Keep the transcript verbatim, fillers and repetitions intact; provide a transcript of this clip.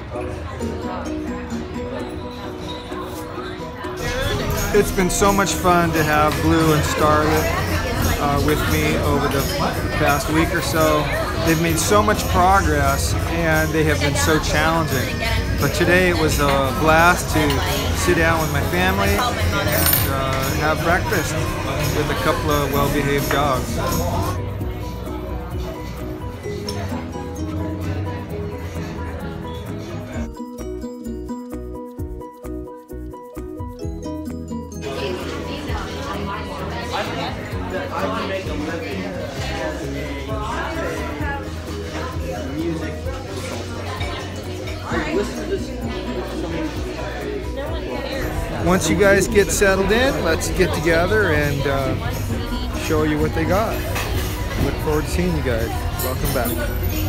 It's been so much fun to have Blue and Starlet uh, with me over the past week or so. They've made so much progress and they have been so challenging. But today it was a blast to sit down with my family and uh, have breakfast with a couple of well-behaved dogs. I can make a living as a music consultant. Listen to this. Once you guys get settled in, let's get together and uh, show you what they got. Look forward to seeing you guys. Welcome back.